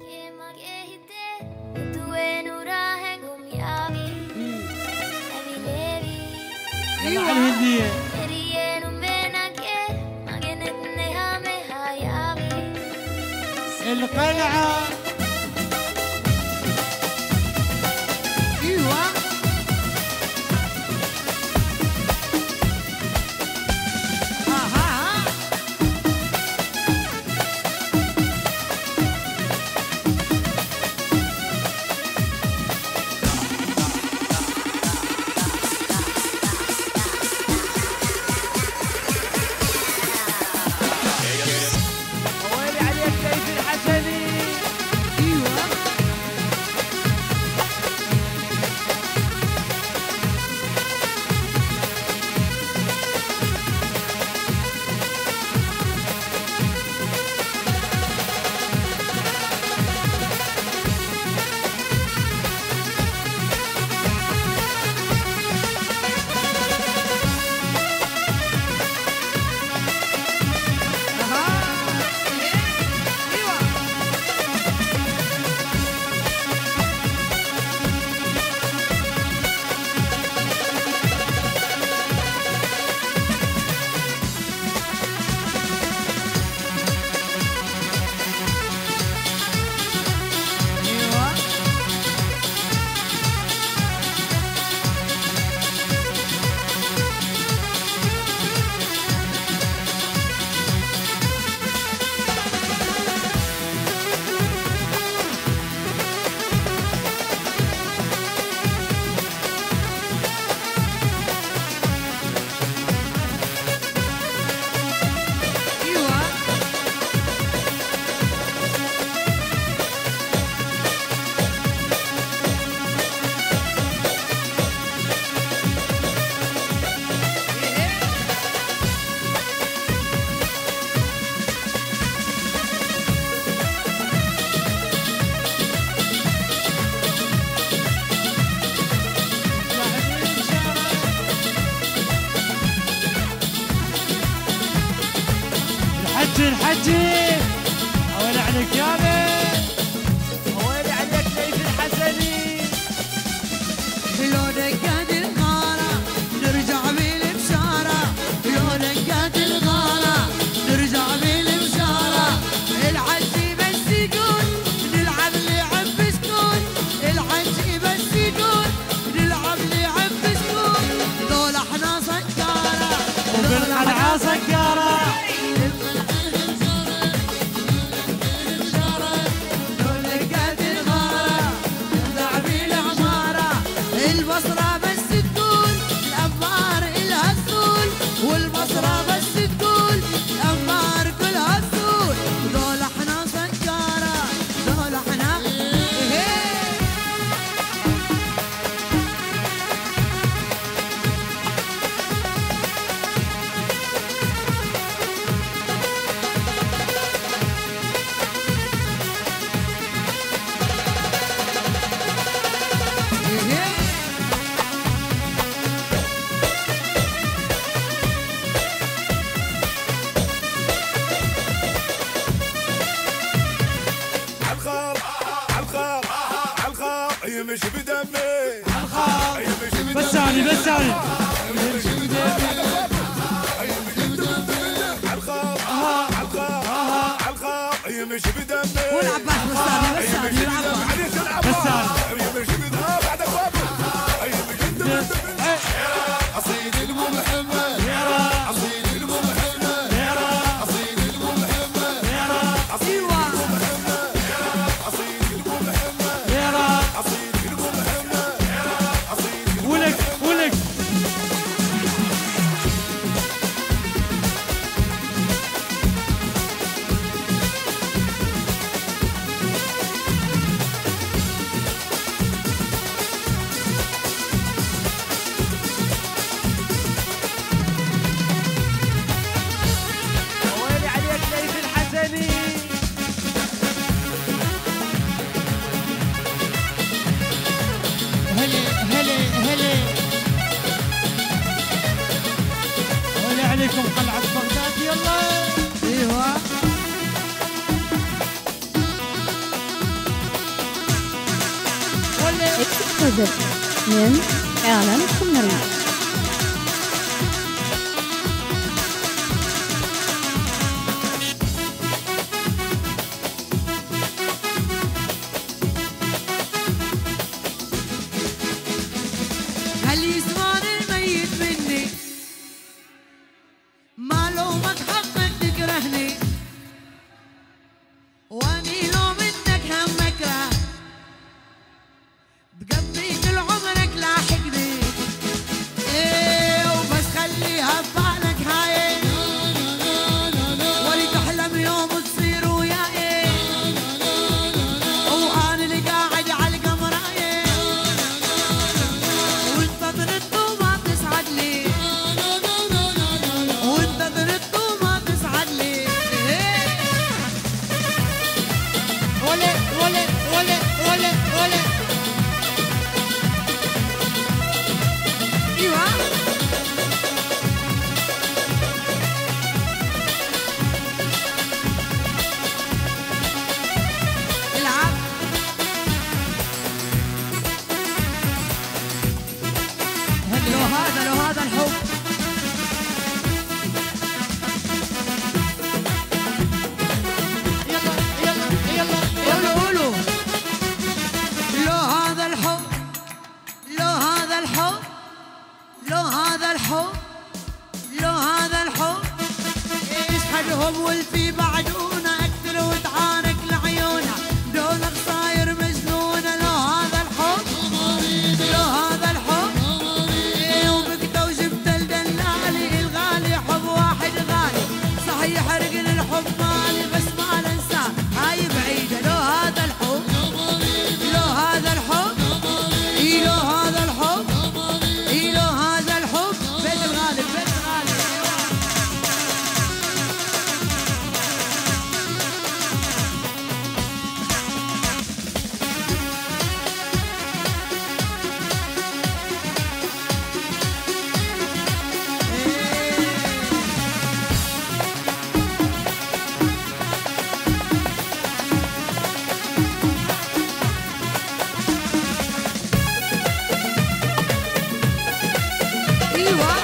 يلا على الهدية. القلعة. ايوه الحجي أولي عليك يا بي، ويلي عليك سيف الحسني. لونك قد الغارة نرجع بالبشارة، لونك قد الغارة نرجع بالبشارة. الحجي بس يقول نلعب لعب سكون، الحجي بس يقول نلعب لعب سكون. دول احنا سكارة وبالقلعة سكارة. البصرة بس تقول الأنبار إلها السول، والبصرة بس تقول الأنبار كلها السول. دول احنا سكارة، دول احنا مش بدمي بساني بساني مش بدمي والعباس بساني والعباس أصيد المحمد أصيد المحمد أصيد المحمد أصيد المحمد أصيد المحمد أصيد المحمد أصيد ولك ولك ويلي عليك سيف الحسني. هلي هلي هلي أولي عليكم قلعة بغداد. يلا ايوه صادق من إعلان السمري. هل يسمعن الميت مني ما لومك حقك تكرهني واني لو منك هم اكره تقضي كل عمرك لاحقني ايه وبس خليها ببالك هاي ولي تحلم يوم تصير وياي وانا اللي قاعد على القمرايه وانت ضربت وما تسعد لي وانت ضربت وما تسعد لي ولا ولا ولا ولا ولا ايوه العب لو هذا الحب يلا يلا يلا قولوا لو هذا الحب لو هذا الحب لو هذا الحب لو هذا الحب ايش حدهم والفي بعدونا اكثر وتعارك لعيونا دونك صاير مجنونه لو هذا الحب لو هذا الحب ايه وبكت وجبت الدلالي الغالي حب واحد غالي صحيح يحرقني الحب مالي بس ما ننساه هاي بعيده لو هذا الحب لو هذا الحب اي لو هذا الحب اي لو هذا الحب بيت الغالب بيت الغالب ايوه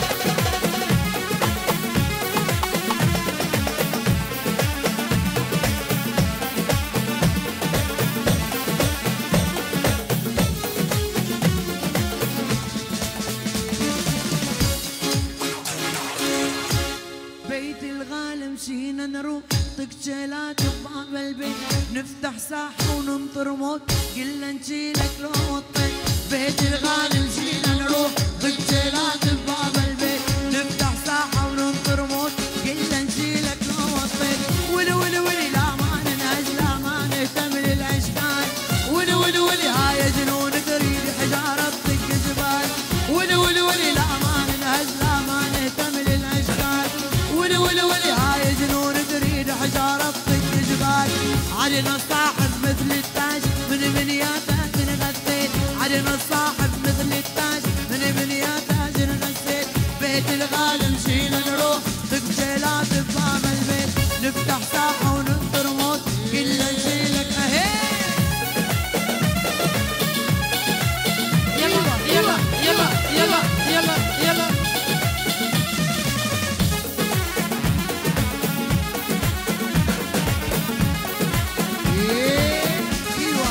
بيت الغالي مشينا نروح طقشيلات بباب البيت نفتح ساحة وننطر موت قلنا نشيلك لو وطيت بيت الغالي مشينا نروح طقشيلات بباب البيت نفتح ساحة وننطر موت قلنا نشيلك لو وطيت ولي ولي ولي لا ما ننهج لا ما نهتم للاشكال ولي ولي ولي هاي جنون تريد حجارة طق جبال ولي ولي ولي لا ما ننهج لا ما نهتم للاشكال ولي ولي ولي هاي جنون تريد حجارة طق جبال علينا الصاحب مثل التاج من بنياته نغثيت علينا الصاحب مثل التاج من بنياته نغثيت بيت الغالي مشينا نروح طقشيلات بباب البيت نفتح ساحة وننطر موت كلنا نشيلك اهي يلا يلا يلا يلا يلا يلا ايوه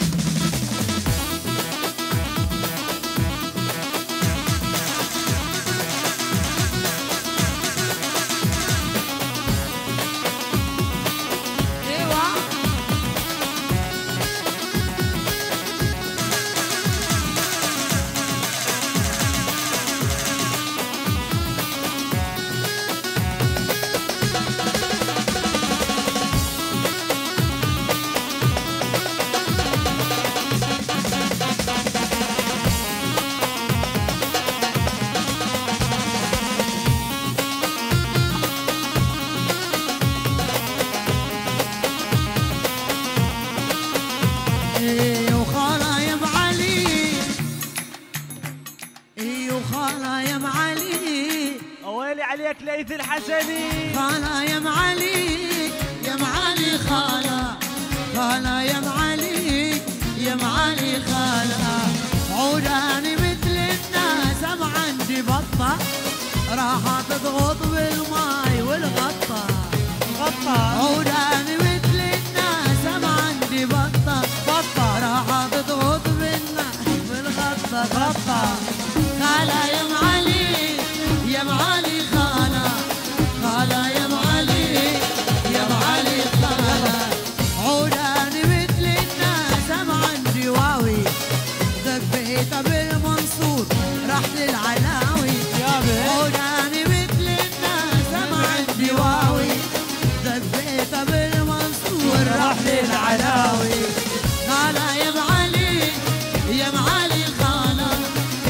عليك ليث الحسني. خالة يا معالي يا معالي خالة، خالة يا معالي يا معالي خالة. عوداني مثل الناس ما عندي بطة راح تضغط بالماي والغطة عوداني مثل الناس ما عندي بطة راح تضغط بالماي والغطة خالة يا معالي يا معالي خالة يا معالي يا معالي خالة عوداني مثل الناس ما عندي واوي دبيتها بالمنصور راح للعلاوي عوداني مثل الناس ما عندي واوي دبيتها بالمنصور راح للعلاوي خالة يا معالي يا معالي خالة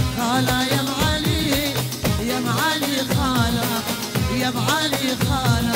يا معالي يا معالي خالة يا معالي خالة